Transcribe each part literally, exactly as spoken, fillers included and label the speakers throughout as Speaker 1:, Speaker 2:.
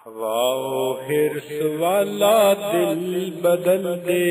Speaker 1: ہوا و حرص والا دل بدل دے،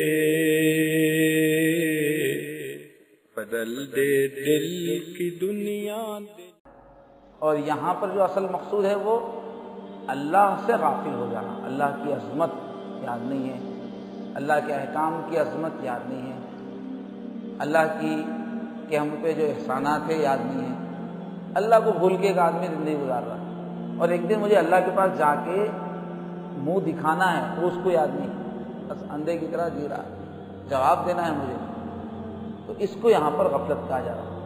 Speaker 1: بدل دے دل کی دنیا دے۔
Speaker 2: اور یہاں پر جو اصل مقصود ہے وہ اللہ سے غافل ہو جانا، اللہ کی عظمت یاد نہیں ہے، اللہ کے احکام کی عظمت یاد نہیں ہے، اللہ کی کہ ہم پہ جو احسانات ہیں یاد نہیں ہے۔ اللہ کو بھول کے ایک آدمی زندگی گزار رہا ہے، اور ایک دن مجھے اللہ کے پاس جا کے منہ دکھانا ہے، وہ اس کو یاد نہیں، بس اندھے کی طرح جی رہا ہے، جواب دینا ہے مجھے، تو اس کو یہاں پر غفلت کہا جا رہا ہے۔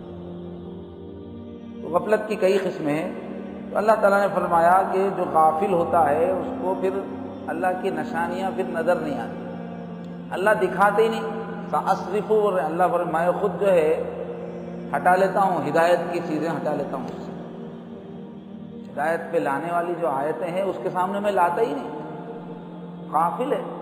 Speaker 2: تو غفلت کی کئی قسمیں ہیں، تو اللہ تعالیٰ نے فرمایا کہ جو غافل ہوتا ہے اس کو پھر اللہ کی نشانیاں پھر نظر نہیں آتی، اللہ دکھاتے ہی نہیں۔ فاصرف، اللہ فرمائے خود جو ہے ہٹا لیتا ہوں، ہدایت کی چیزیں ہٹا لیتا ہوں اس سے، ہدایت پہ لانے والی جو آیتیں ہیں اس کے سامنے میں لاتا ہی نہیں، غافل ہے۔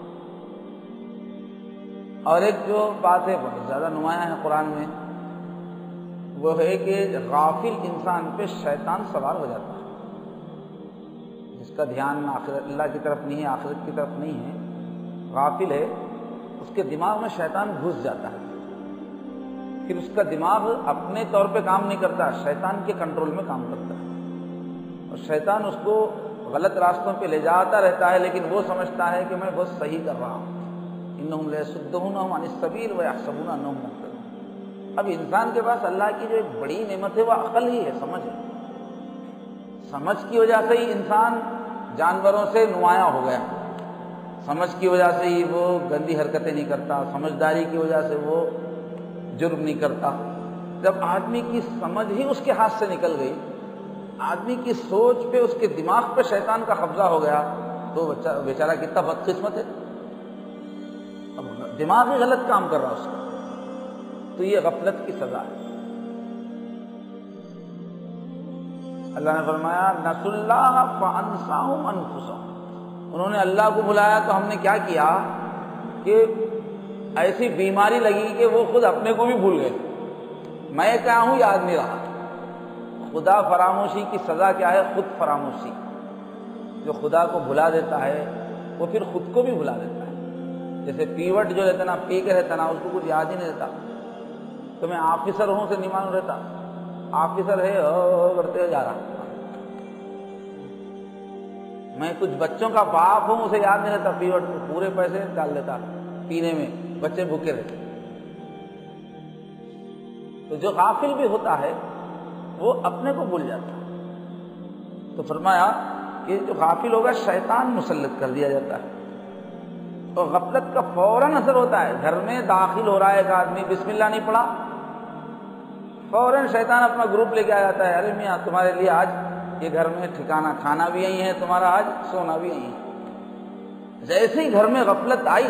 Speaker 2: اور ایک جو بات ہے بہت زیادہ نمایاں ہے قرآن میں، وہ ہے کہ غافل انسان پہ شیطان سوار ہو جاتا ہے، جس کا دھیان آخرت اللہ کی طرف نہیں ہے، آخرت کی طرف نہیں ہے، غافل ہے، اس کے دماغ میں شیطان گھس جاتا ہے، پھر اس کا دماغ اپنے طور پہ کام نہیں کرتا، شیطان کے کنٹرول میں کام کرتا ہے، اور شیطان اس کو غلط راستوں پہ لے جاتا رہتا ہے، لیکن وہ سمجھتا ہے کہ میں بہت صحیح کر رہا ہوں۔ انہم لیصدونہم عن السبیل ویحسبون انہم مہتدون۔ اب انسان کے پاس اللہ کی جو ایک بڑی نعمت ہے وہ عقل ہی ہے، سمجھ ہے، سمجھ کی وجہ سے ہی انسان جانوروں سے نمایاں ہو گیا، سمجھ کی وجہ سے ہی وہ گندی حرکتیں نہیں کرتا، سمجھداری کی وجہ سے وہ جرم نہیں کرتا۔ جب آدمی کی سمجھ ہی اس کے ہاتھ سے نکل گئی، آدمی کی سوچ پہ، اس کے دماغ پہ شیطان کا قبضہ ہو گیا، تو بیچارہ کتنا بدقسمت ہے، اب دماغ ہی غلط کام کر رہا اس کا، تو یہ غفلت کی سزا ہے۔ اللہ نے فرمایا نسوا اللہ فانساہم انفسہم، انہوں نے اللہ کو بلایا تو ہم نے کیا کیا کہ ایسی بیماری لگی کہ وہ خود اپنے کو بھی بھول گئے، میں کیا ہوں یاد نہیں رہا۔ خدا فراموشی کی سزا کیا ہے؟ خود فراموشی۔ جو خدا کو بھلا دیتا ہے وہ پھر خود کو بھی بھلا دیتا ہے، جیسے پیوٹ جو رہتا نا، پی کے رہتا نا، اس کو کچھ یاد ہی نہیں رہتا، تو میں آفیسر ہوں سے نہیں معلوم رہتا، آفیسر ہے کرتے جا رہا، میں کچھ بچوں کا باپ ہوں اسے یاد نہیں رہتا، پیوٹ کو پورے پیسے ڈال دیتا پینے میں، بچے بھوکے رہتے۔ تو جو غافل بھی ہوتا ہے وہ اپنے کو بھول جاتا ہے، تو فرمایا کہ جو غافل ہوگا شیطان مسلط کر دیا جاتا ہے، اور غفلت کا فوراً اثر ہوتا ہے۔ گھر میں داخل ہو رہا ہے ایک آدمی، بسم اللہ نہیں پڑھا، فوراً شیطان اپنا گروپ لے کے آ جاتا ہے، ارے میاں تمہارے لیے آج یہ گھر میں ٹھکانا، کھانا بھی یہی ہے تمہارا، آج سونا بھی یہی ہے۔ جیسے ہی گھر میں غفلت آئی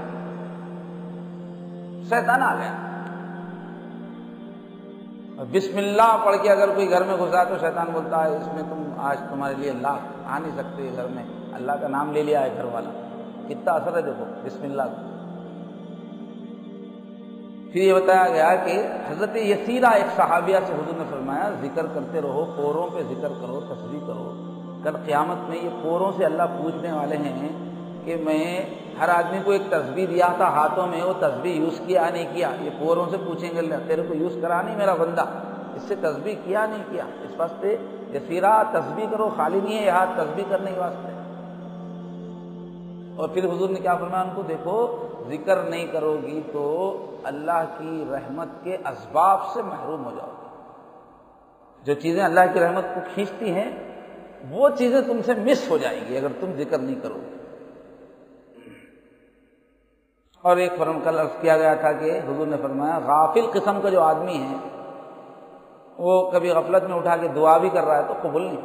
Speaker 2: شیطان آ گیا، اور بسم اللہ پڑھ کے اگر کوئی گھر میں گھسا تو شیطان بولتا ہے اس میں تم آج تمہارے لیے اللہ آ نہیں سکتے، گھر میں اللہ کا نام لے لیا ہے گھر والا، کتنا اثر ہے دیکھو بسم اللہ کا۔ پھر یہ بتایا گیا کہ حضرت یسیرہ ایک صحابیہ سے حضور نے فرمایا ذکر کرتے رہو، پوروں پہ ذکر کرو، تسبیح کرو، کل قیامت میں یہ پوروں سے اللہ پوچھنے والے ہیں کہ میں ہر آدمی کو ایک تسبیح دیا تھا ہاتھوں میں، وہ تسبیح یوز کیا نہیں کیا، یہ پوروں سے پوچھیں گے اللہ تیرے کو یوز کرا نہیں میرا بندہ، اس سے تسبیح کیا نہیں کیا، اس واسطے یسیرہ تسبیح کرو، خالی نہیں ہے یہ ہاتھ تسبیح کرنے کے واسطے۔ اور پھر حضور نے کیا فرمایا ان کو، دیکھو ذکر نہیں کرو گی تو اللہ کی رحمت کے اسباب سے محروم ہو جاؤ گے، جو چیزیں اللہ کی رحمت کو کھینچتی ہیں وہ چیزیں تم سے مس ہو جائیں گی اگر تم ذکر نہیں کرو گے۔ اور ایک فرم کا لفظ کیا گیا تھا کہ حضور نے فرمایا غافل قسم کا جو آدمی ہے وہ کبھی غفلت میں اٹھا کے دعا بھی کر رہا ہے تو قبول نہیں۔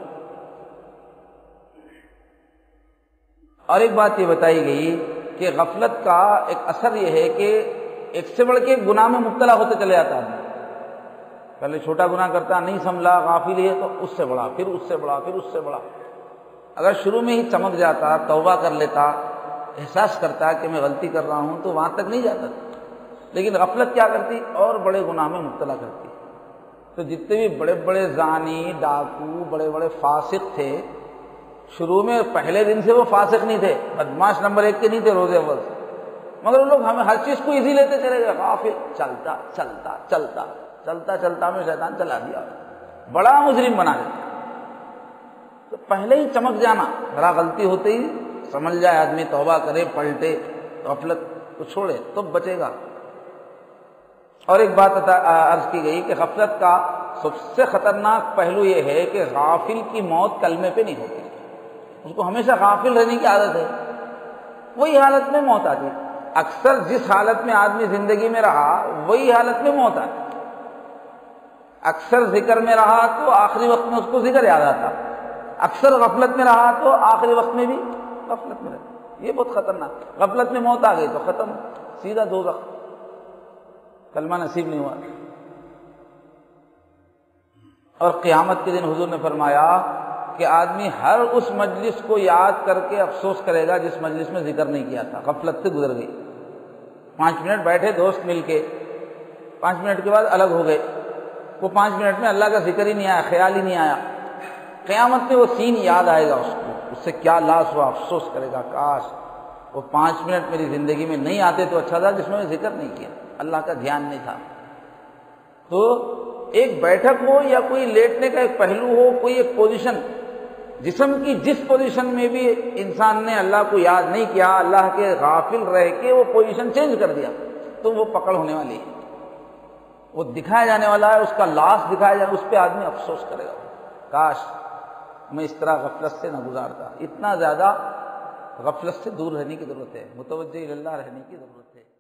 Speaker 2: اور ایک بات یہ بتائی گئی کہ غفلت کا ایک اثر یہ ہے کہ ایک سے بڑھ کے ایک گناہ میں مبتلا ہوتے چلے جاتا ہے، پہلے چھوٹا گناہ کرتا نہیں سنبھلا، غافل ہے تو اس سے بڑا، پھر اس سے بڑا، پھر اس سے بڑا۔ اگر شروع میں ہی چمک جاتا، توبہ کر لیتا، احساس کرتا کہ میں غلطی کر رہا ہوں تو وہاں تک نہیں جاتا، لیکن غفلت کیا کرتی اور بڑے گناہ میں مبتلا کرتی۔ تو جتنے بھی بڑے بڑے زانی، ڈاکو، بڑے بڑے فاسق تھے، شروع میں پہلے دن سے وہ فاسق نہیں تھے، بدماش نمبر ایک کے نہیں تھے روز اول سے، مگر وہ لوگ ہمیں ہر چیز کو ایزی لیتے چلے گئے، غافل، چلتا چلتا چلتا چلتا چلتا میں شیطان چلا دیا، بڑا مجرم بنا دیتا۔ تو پہلے ہی چمک جانا، ذرا غلطی ہوتے ہی سمجھ جائے آدمی، توبہ کرے، پلٹے، غفلت کو چھوڑے تو بچے گا۔ اور ایک بات عرض کی گئی کہ غفلت کا سب سے خطرناک پہلو یہ ہے کہ غافل کی موت کلمے پہ نہیں ہوتی، اس کو ہمیشہ غافل رہنے کی عادت ہے، وہی حالت میں موت آتی ہے۔ اکثر جس حالت میں آدمی زندگی میں رہا وہی حالت میں موت آتی، اکثر ذکر میں رہا تو آخری وقت میں اس کو ذکر یاد آتا، اکثر غفلت میں رہا تو آخری وقت میں بھی غفلت میں رہتا۔ یہ بہت خطرناک، غفلت میں موت آ گئی تو ختم، سیدھا دوزخ، کلمہ نصیب نہیں ہوا۔ اور قیامت کے دن حضور نے فرمایا کہ آدمی ہر اس مجلس کو یاد کر کے افسوس کرے گا جس مجلس میں ذکر نہیں کیا تھا، غفلت سے گزر گئی۔ پانچ منٹ بیٹھے دوست مل کے، پانچ منٹ کے بعد الگ ہو گئے، وہ پانچ منٹ میں اللہ کا ذکر ہی نہیں آیا، خیال ہی نہیں آیا۔ قیامت میں وہ سین یاد آئے گا اس کو، اس سے کیا لاس ہوا، افسوس کرے گا کاش وہ پانچ منٹ میری زندگی میں نہیں آتے تو اچھا تھا جس میں میں ذکر نہیں کیا، اللہ کا دھیان نہیں تھا۔ تو ایک بیٹھک ہو یا کوئی لیٹنے کا ایک پہلو ہو، کوئی ایک پوزیشن، جسم کی جس پوزیشن میں بھی انسان نے اللہ کو یاد نہیں کیا، اللہ کے غافل رہ کے وہ پوزیشن چینج کر دیا تو وہ پکڑ ہونے والی ہے، وہ دکھایا جانے والا ہے، اس کا لاس دکھایا جائے، اس پہ آدمی افسوس کرے گا، کاش میں اس طرح غفلت سے نہ گزارتا۔ اتنا زیادہ غفلت سے دور رہنے کی ضرورت ہے، متوجہ اللہ رہنے کی ضرورت ہے۔